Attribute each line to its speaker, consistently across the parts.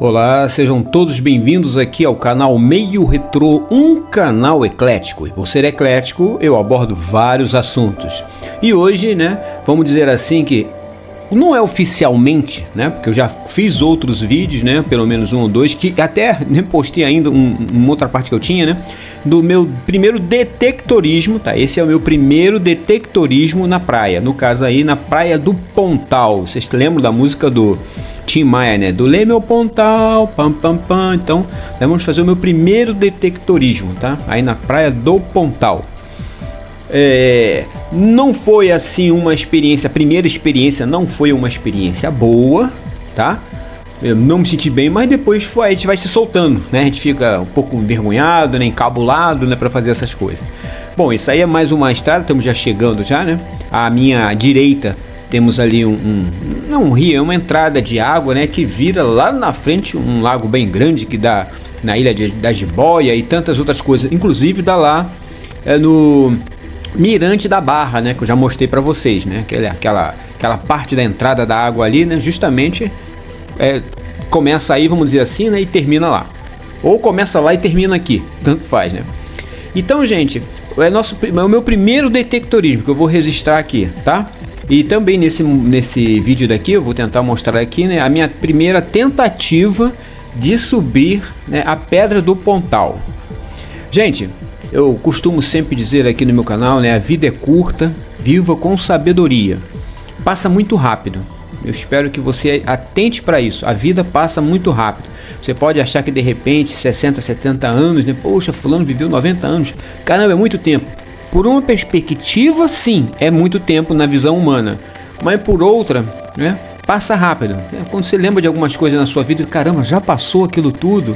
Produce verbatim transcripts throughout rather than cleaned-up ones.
Speaker 1: Olá, sejam todos bem-vindos aqui ao canal Meio Retrô, um canal eclético. E por ser eclético, eu abordo vários assuntos. E hoje, né, vamos dizer assim que não é oficialmente, né, porque eu já fiz outros vídeos, né, pelo menos um ou dois, que até né, postei ainda um, uma outra parte que eu tinha, né, do meu primeiro detectorismo, tá? Esse é o meu primeiro detectorismo na praia, no caso aí na Praia do Pontal. Vocês lembram da música do Tim Maia, né? Do Lê Meu Pontal, pam pam pam. Então, nós vamos fazer o meu primeiro detectorismo, tá? Aí na Praia do Pontal. É, não foi assim uma experiência, a primeira experiência não foi uma experiência boa, tá? Eu não me senti bem, mas depois foi, a gente vai se soltando, né? A gente fica um pouco envergonhado, né? Encabulado, né? Para fazer essas coisas. Bom, isso aí é mais uma estrada, estamos já chegando já, né? À minha direita temos ali um, um não um rio, é uma entrada de água, né? Que vira lá na frente um lago bem grande que dá na ilha de, da Jiboia e tantas outras coisas. Inclusive dá lá é, no Mirante da Barra, né? Que eu já mostrei para vocês, né? Aquela, aquela, aquela parte da entrada da água ali, né? Justamente é, começa aí, vamos dizer assim, né? E termina lá. Ou começa lá e termina aqui, tanto faz, né? Então, gente, é, nosso, é o meu primeiro detectorismo que eu vou registrar aqui, tá? E também nesse, nesse vídeo daqui eu vou tentar mostrar aqui, né, a minha primeira tentativa de subir, né, a Pedra do Pontal. Gente, eu costumo sempre dizer aqui no meu canal, né, a vida é curta, viva com sabedoria. Passa muito rápido. Eu espero que você atente para isso. A vida passa muito rápido. Você pode achar que de repente sessenta, setenta anos, né, poxa, fulano viveu noventa anos. Caramba, é muito tempo. Por uma perspectiva, sim, é muito tempo na visão humana, mas por outra, né, passa rápido. Quando você lembra de algumas coisas na sua vida, caramba, já passou aquilo tudo.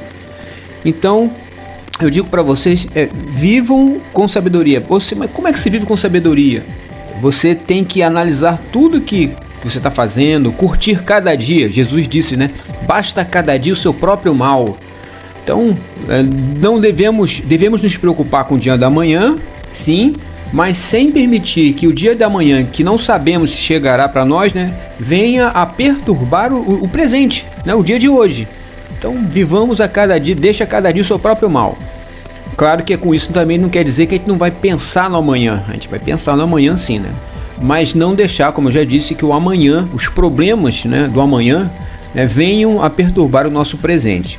Speaker 1: Então, eu digo para vocês, é, vivam com sabedoria. Você, mas como é que se vive com sabedoria? Você tem que analisar tudo que você está fazendo, curtir cada dia. Jesus disse, né? Basta cada dia o seu próprio mal. Então, é, não devemos, devemos nos preocupar com o dia da manhã. Sim, mas sem permitir que o dia da manhã, que não sabemos se chegará para nós, né, venha a perturbar o, o presente, né, o dia de hoje. Então vivamos a cada dia, deixa a cada dia o seu próprio mal. Claro que com isso também não quer dizer que a gente não vai pensar no amanhã, a gente vai pensar no amanhã sim, né? Mas não deixar, como eu já disse, que o amanhã, os problemas, né, do amanhã, né, venham a perturbar o nosso presente.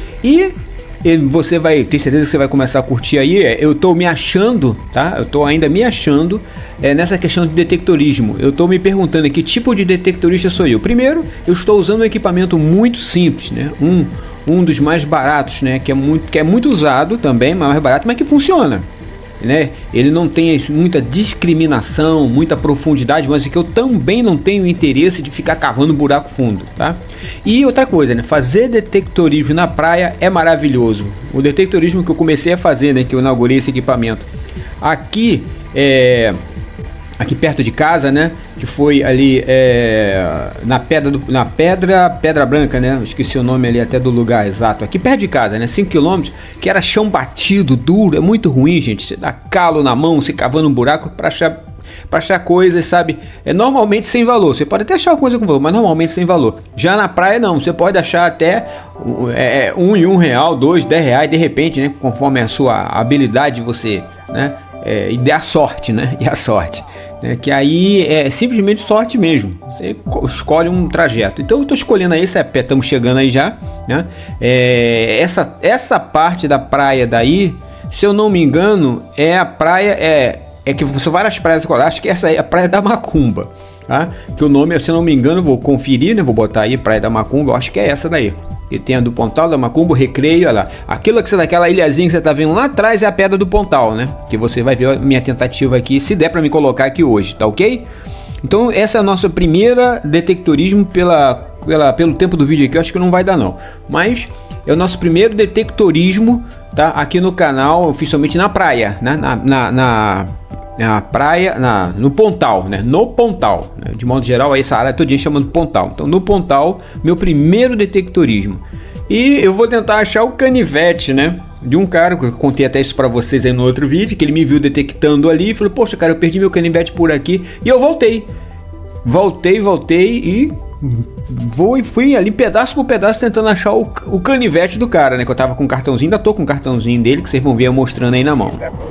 Speaker 1: E você vai ter certeza que você vai começar a curtir aí. Eu tô me achando, tá? Eu tô ainda me achando é, nessa questão de detectorismo. Eu tô me perguntando que tipo de detectorista sou eu. Primeiro, eu estou usando um equipamento muito simples, né? Um, um dos mais baratos, né? Que é muito, que é muito usado também, mais barato, mas que funciona, né? Ele não tem muita discriminação, muita profundidade, mas é que eu também não tenho interesse de ficar cavando buraco fundo, tá? E outra coisa, né? Fazer detectorismo na praia é maravilhoso. O detectorismo que eu comecei a fazer, né? Que eu inaugurei esse equipamento aqui, é, aqui perto de casa, né? Que foi ali é, na pedra, do, na pedra, pedra branca, né? Esqueci o nome ali até do lugar exato. Aqui perto de casa, né? cinco quilômetros, que era chão batido, duro, é muito ruim, gente. Você dá calo na mão, se cavando um buraco para achar, para achar coisas, sabe? É normalmente sem valor. Você pode até achar uma coisa com valor, mas normalmente sem valor. Já na praia não, você pode achar até é, um e um real, dois, dez reais, de repente, né? Conforme a sua habilidade, você, né? É, e a sorte, né? E a sorte. É, que aí é simplesmente sorte mesmo. Você escolhe um trajeto. Então eu estou escolhendo aí, estamos chegando aí já, né? É, essa, essa parte da praia daí, se eu não me engano, é a praia, é, é que são várias praias escolares, acho que essa aí é a Praia da Macumba, tá? Que o nome, se eu não me engano, vou conferir, né? Vou botar aí Praia da Macumba, eu acho que é essa daí. E tem a do Pontal, da Macumba, o Recreio, olha lá. Aquilo que você daquela ilhazinha que você tá vendo lá atrás é a Pedra do Pontal, né? Que você vai ver a minha tentativa aqui, se der para me colocar aqui hoje, tá ok? Então essa é a nossa primeira detectorismo pela, pela, pelo tempo do vídeo aqui, eu acho que não vai dar não. Mas é o nosso primeiro detectorismo, tá? Aqui no canal, oficialmente na praia, né? Na, na, na, na praia, na, no Pontal, né? No Pontal, né? De modo geral, aí essa área todinha chamando Pontal. Então no Pontal, meu primeiro detectorismo. E eu vou tentar achar o canivete, né? De um cara, que eu contei até isso pra vocês aí no outro vídeo, que ele me viu detectando ali e falou, poxa cara, eu perdi meu canivete por aqui. E eu voltei. Voltei, voltei e vou e fui ali pedaço por pedaço tentando achar o, o canivete do cara, né? Que eu tava com o cartãozinho, ainda tô com o cartãozinho dele, que vocês vão ver eu mostrando aí na mão.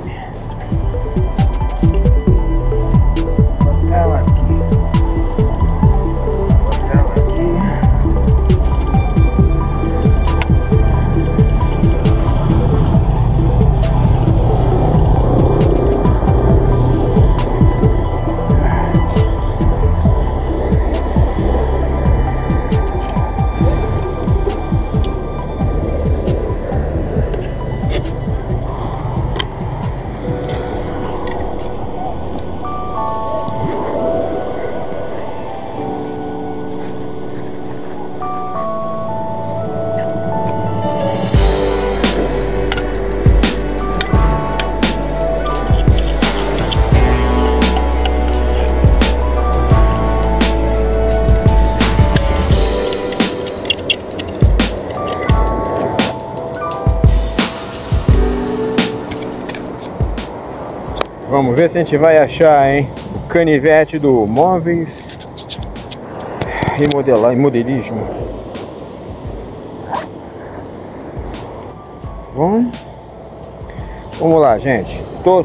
Speaker 2: Vamos ver se a gente vai achar, hein? O canivete do Móveis e modelar e modelismo. Bom, vamos lá, gente. Tô...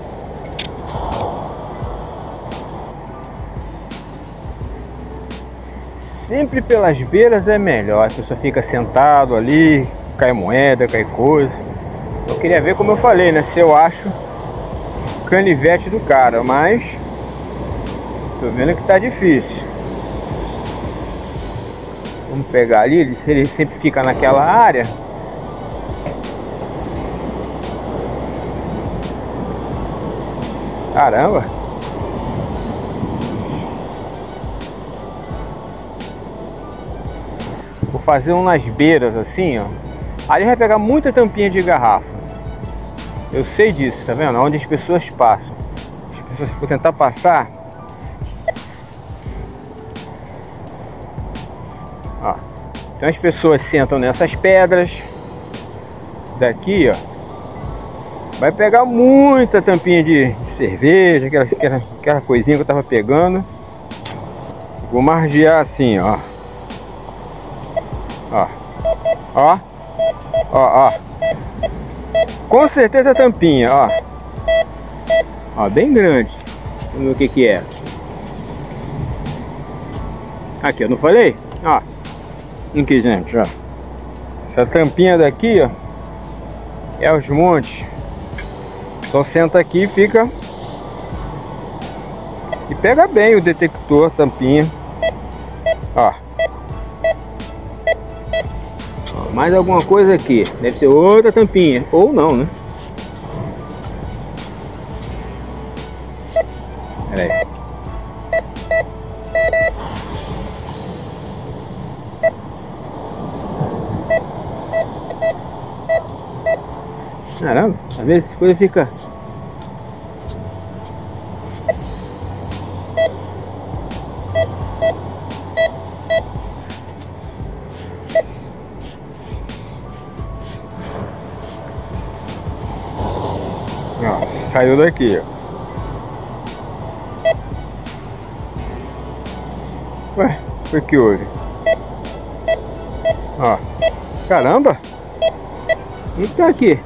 Speaker 2: Sempre pelas beiras é melhor. A pessoa fica sentado ali, cai moeda, cai coisa. Eu queria ver, como eu falei, né? Se eu acho canivete do cara, mas tô vendo que tá difícil. Vamos pegar ali, ele, ele sempre fica naquela área. Caramba! Vou fazer um nas beiras assim, ó. Ali vai pegar muita tampinha de garrafa. Eu sei disso, tá vendo? Onde as pessoas passam. As pessoas vão tentar passar. Ó. Então as pessoas sentam nessas pedras. Daqui, ó. Vai pegar muita tampinha de cerveja, aquela, aquela, aquela coisinha que eu tava pegando. Vou margear assim, ó. Ó. Ó. Ó, ó. Com certeza a tampinha, ó. Ó, bem grande. Vamos ver o que que é. Aqui, eu não falei? Ó. Aqui, gente, ó. Essa tampinha daqui, ó, é os montes. Só senta aqui e fica. E pega bem o detector, tampinha. Ó. Mais alguma coisa aqui. Deve ser outra tampinha. Ou não, né? Pera aí. Caramba, às vezes as coisas ficam... Ó, saiu daqui, ó. Ué, o que houve? Ó, caramba! Não tá aqui.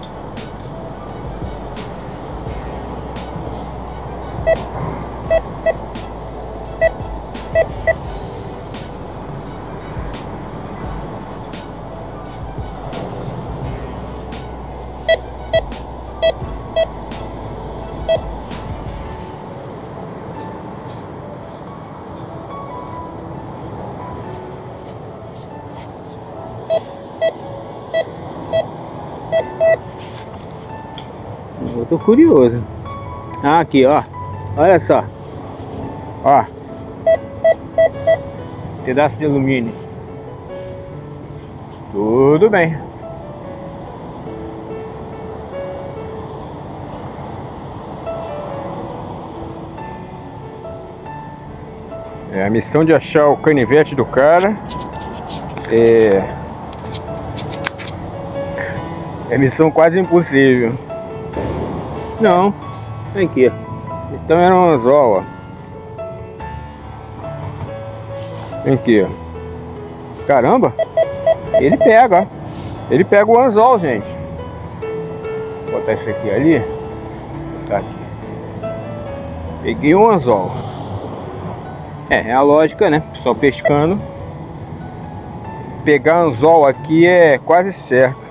Speaker 2: Eu tô curioso. Ah, aqui, ó. Olha só. Ó. Pedaço de alumínio. Tudo bem. É a missão de achar o canivete do cara. É... É missão quase impossível. Não, aqui. Então era um anzol, ó. Aqui, ó. Caramba! Ele pega, ó. Ele pega o anzol, gente. Vou botar isso aqui ali. Vou botar aqui. Peguei um anzol. É, é a lógica, né? Só pescando. Pegar anzol aqui é quase certo.